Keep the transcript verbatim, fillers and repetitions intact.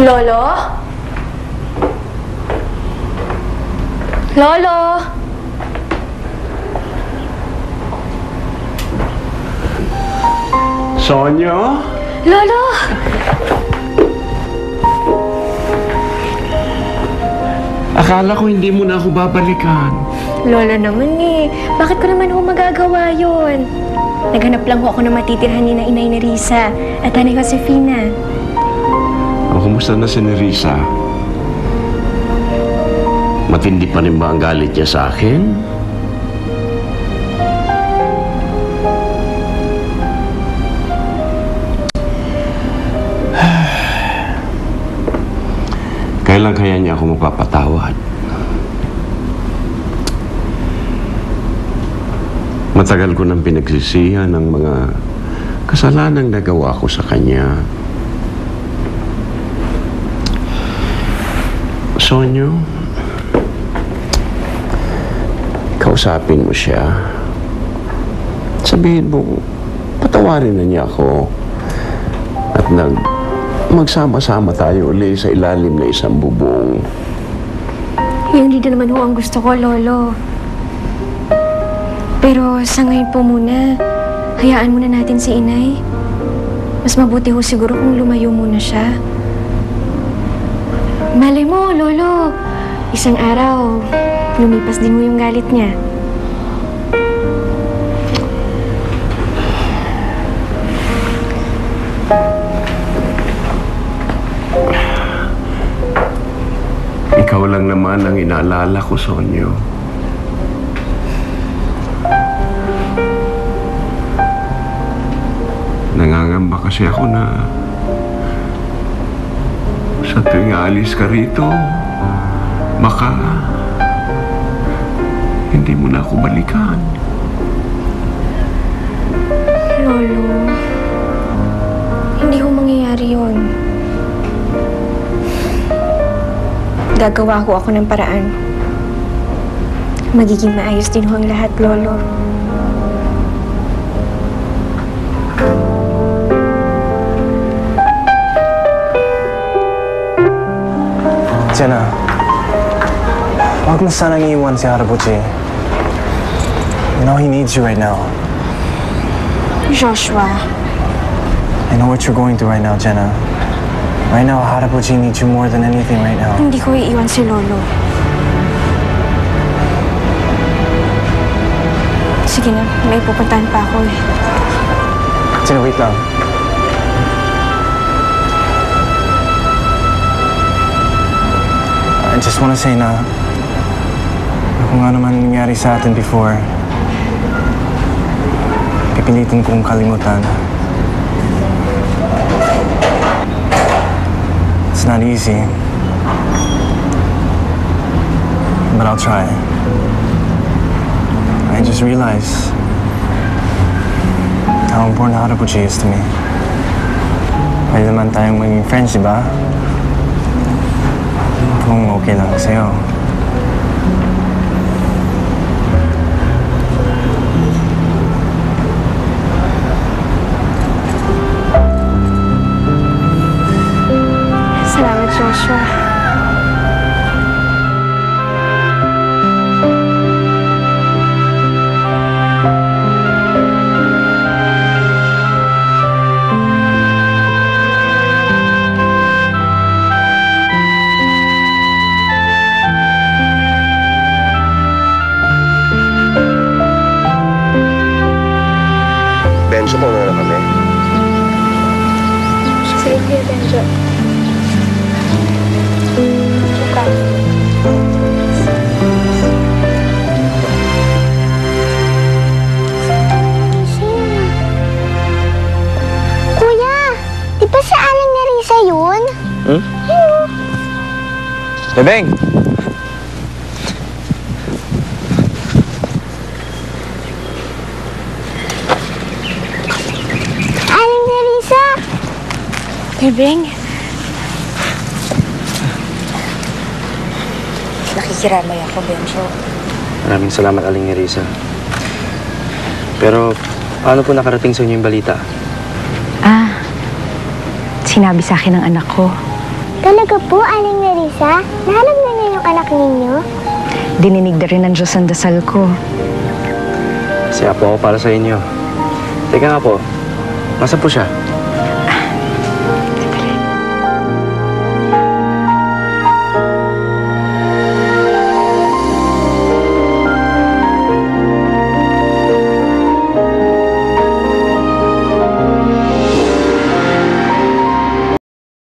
Lolo? Lolo? Sonyo? Lolo? Akala ko hindi mo na ako babalikan. Lolo naman eh. Bakit ko naman ho magagawa yun? Naghanap lang ho ako ng matitirhan ni na Inay na Risa at Nanay Josefina. O, kumusta na si Nerissa? Matindi pa rin ba ang galit niya sa akin? Kailan kaya niya ako mapapatawad? Matagal ko nang pinagsisihan ng mga kasalanang nagawa ko sa kanya. Sonyo, kausapin mo siya. Sabihin mo, patawarin na niya ako at nag magsama-sama tayo uli sa ilalim na isang bubong. Yung hindi naman ho ang gusto ko, Lolo. Pero sa ngayon po muna, hayaan muna natin si Inay. Mas mabuti ho siguro kung lumayo muna siya. Malay mo, Lolo, isang araw, lumipas din mo yung galit niya. Ikaw lang naman ang inaalala ko, Sonyo. Nangangamba kasi ako na sa tuwing aalis ka rito, baka hindi mo na ako balikan. Lolo, hindi ho mangyayari yun. Gagawa ko ako ng paraan. Magiging maayos din ho ang lahat, Lolo. Jenna, huwag mo sanang iiwan si Harabuchi. You know he needs you right now. Joshua. I know what you're going through right now, Jenna. Right now, Harabuchi needs you more than anything right now. Hindi ko iiwan si Lolo. Sige na, may pupuntahan pa ako eh. Jenna, wait lang. I just want to say na kung ano man nangyari sa atin before, pipilitin kong kalimutan. It's not easy, but I'll try. I just realized how important Harabuchi is to me. Pwede naman tayong maging friends, di ba? Kung okay lang sa'yo. Salamat, Joshua. Benjo, muna na kami. Sige, Benjo. Suka. Kuya, di ba sa Aling Nerissa yun? Hmm? Hello. Bebeng! Aling Nerissa! Bebeng. Nakikiramay ako, Benjo. Maraming salamat, Aling Nerissa. Pero, paano po nakarating sa inyo yung balita? Ah, sinabi sa akin ng anak ko. Talaga po, Aling Nerissa? Nahanap na niyo yung anak ninyo? Dininig na rin ng Diyos ang dasal ko. Siya po ako para sa inyo. Teka nga po, masa po siya?